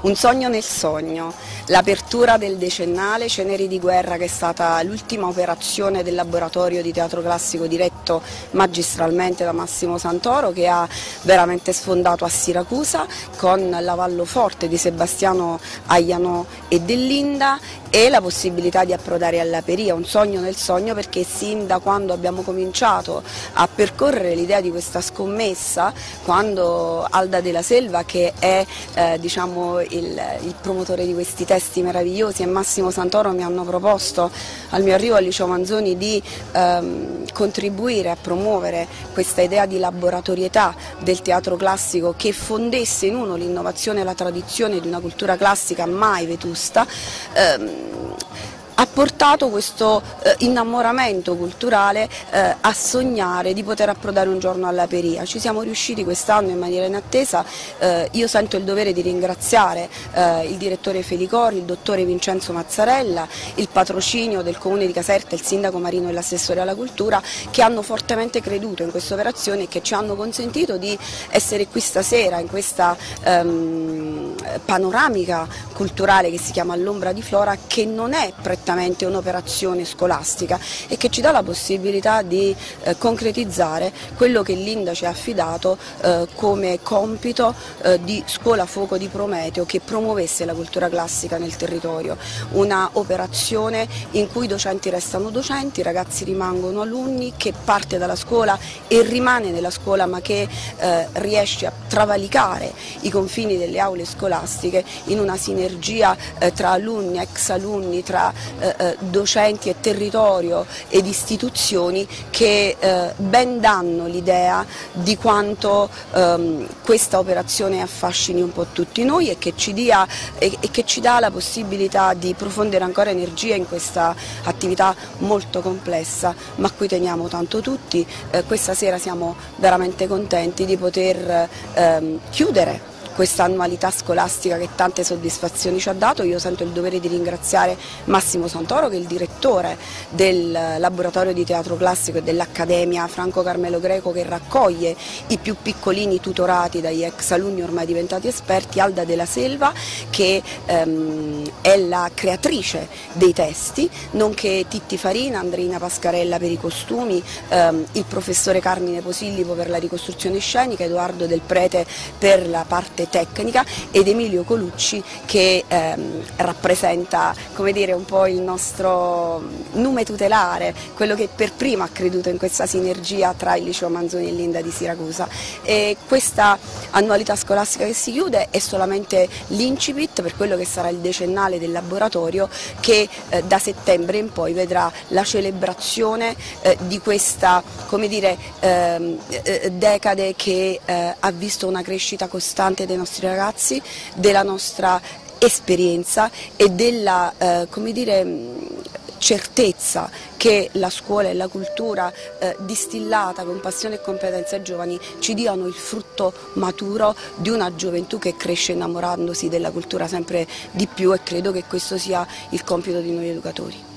Un sogno nel sogno, l'apertura del decennale Ceneri di Guerra, che è stata l'ultima operazione del laboratorio di teatro classico diretto magistralmente da Massimo Santoro, che ha veramente sfondato a Siracusa con l'avallo forte di Sebastiano Aiano e Dellinda e la possibilità di approdare all'Aperia. Un sogno nel sogno, perché sin da quando abbiamo cominciato a percorrere l'idea di questa scommessa, quando Alda della Selva, che è diciamo il promotore di questi testi meravigliosi, e Massimo Santoro mi hanno proposto al mio arrivo al Liceo Manzoni di contribuire a promuovere questa idea di laboratorietà del teatro classico, che fondesse in uno l'innovazione e la tradizione di una cultura classica mai vetusta, ha portato questo innamoramento culturale a sognare di poter approdare un giorno all'Aperia. Ci siamo riusciti quest'anno in maniera inattesa. Io sento il dovere di ringraziare il direttore Felicori, il dottore Vincenzo Mazzarella, il patrocinio del comune di Caserta, il sindaco Marino e l'assessore alla cultura, che hanno fortemente creduto in questa operazione e che ci hanno consentito di essere qui stasera in questa panoramica culturale che si chiama All'ombra di Flora, che non è prettamente un'operazione scolastica e che ci dà la possibilità di concretizzare quello che Linda ci ha affidato come compito di Scuola Fuoco di Prometeo, che promuovesse la cultura classica nel territorio. Una operazione in cui i docenti restano docenti, i ragazzi rimangono alunni, che parte dalla scuola e rimane nella scuola, ma che riesce a travalicare i confini delle aule scolastiche in una sinergia tra alunni, ex alunni, tra docenti e territorio ed istituzioni, che ben danno l'idea di quanto questa operazione affascini un po' tutti noi e che ci dà la possibilità di profondere ancora energia in questa attività molto complessa, ma a cui teniamo tanto tutti. Questa sera siamo veramente contenti di poter chiudere questa annualità scolastica che tante soddisfazioni ci ha dato. Io sento il dovere di ringraziare Massimo Santoro, che è il direttore del laboratorio di teatro classico e dell'Accademia Franco Carmelo Greco, che raccoglie i più piccolini tutorati dagli ex alunni ormai diventati esperti, Alda della Selva, che è la creatrice dei testi, nonché Titti Farina, Andreina Pascarella per i costumi, il professore Carmine Posillipo per la ricostruzione scenica, Edoardo Del Prete per la parte tecnica ed Emilio Colucci, che rappresenta, come dire, un po' il nostro nume tutelare, quello che per primo ha creduto in questa sinergia tra il Liceo Manzoni e Linda di Siracusa. E questa annualità scolastica che si chiude è solamente l'incipit per quello che sarà il decennale del laboratorio, che da settembre in poi vedrà la celebrazione di questa, come dire, decade che ha visto una crescita costante dei nostri ragazzi, della nostra esperienza e della, come dire, certezza che la scuola e la cultura distillata con passione e competenza ai giovani ci diano il frutto maturo di una gioventù che cresce innamorandosi della cultura sempre di più, e credo che questo sia il compito di noi educatori.